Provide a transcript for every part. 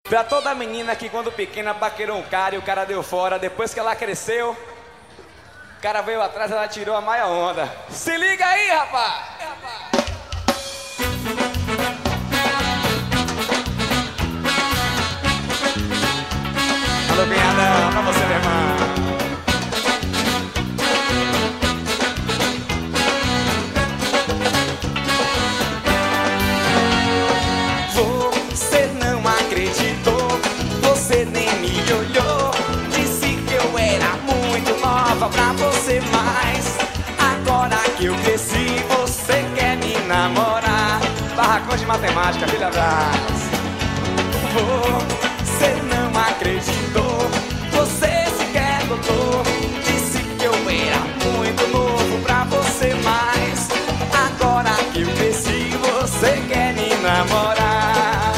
Pra toda menina que quando pequena paquerou um cara e o cara deu fora, depois que ela cresceu, o cara veio atrás e ela tirou a maior onda. Se liga aí, rapaz! Alô, Pinhadão, pra você, meu irmão. Você não acreditou, você nem me olhou. Disse que eu era muito nova pra você, mas agora que eu cresci, você quer me namorar. Barracão de matemática, filha abraço. Você não acreditou, você sequer notou. Disse que eu era muito novo pra você, mas agora que eu cresci, você quer me namorar.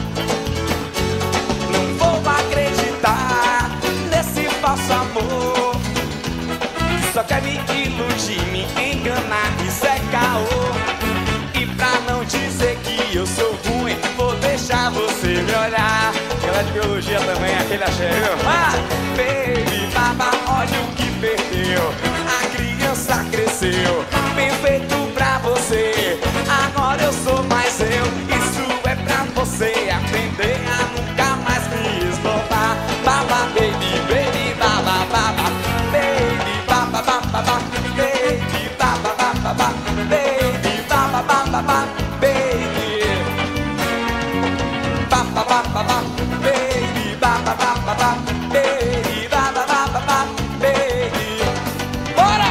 Não vou acreditar nesse falso amor. Só quer me iludir, me enganar, isso é caô. E pra não dizer que eu sou ruim, vou deixar você me olhar. Aquela de biologia também, aquele axé. Ah, baby, baba, olha o que perdeu. A criança cresceu, bem feito pra você. Agora eu sou mais eu, isso é pra você aprender a nunca mais me esnobar. Baba, baby, baby, baba, baba, baby, baba, baba, baba, baby, baba, baba, baba, baby, baba, baba, baba, baby, baba, baba, baba, baby, baba, baba, baba, baby, baba, baba, baba, baby. Bora!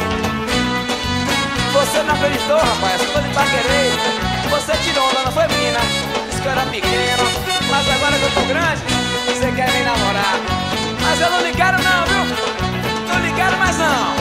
Você não acreditou, rapaz, eu tô de paquerei. Você tirou onda, não foi, menina? Disse que eu era pequeno, mas agora que eu tô grande, você quer me namorar. Mas eu não lhe quero não, viu? Não lhe quero mais não.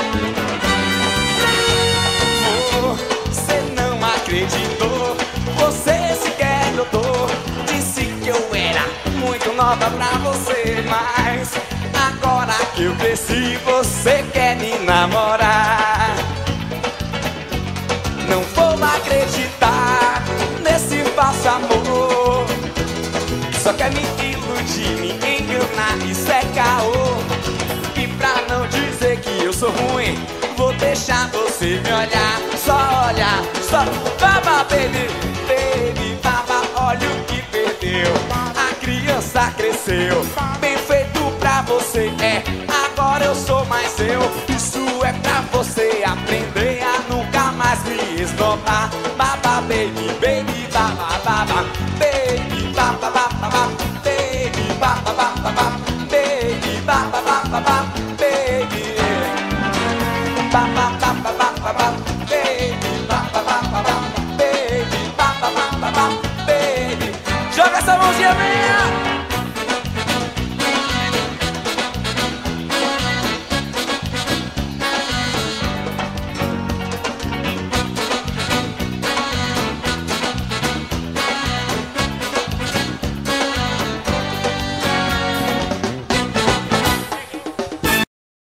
Você não acreditou, você sequer notou. Disse que eu era muito nova pra você, mas agora que eu cresci, você quer me namorar. Não vou acreditar nesse falso amor. Só quer me iludir, me enganar, isso é caô. E pra não dizer que eu sou ruim, vou deixar você me olhar. Só olhar, só baba, baby, baby, baba, olha o que perdeu. A criança cresceu, bem feito pra você, é. Agora eu sou mais eu, isso é pra você aprender a nunca mais me esnobar. Baba, baby, baby, baba, baba, baby, baba, baba, baba, baby, baba, baba, baba, baby, baba, baba, baba, baby, baba, baba, baba, baby, baba, baba, baba, baby, baba, baba, baba, baby. Joga essa mãozinha, vem!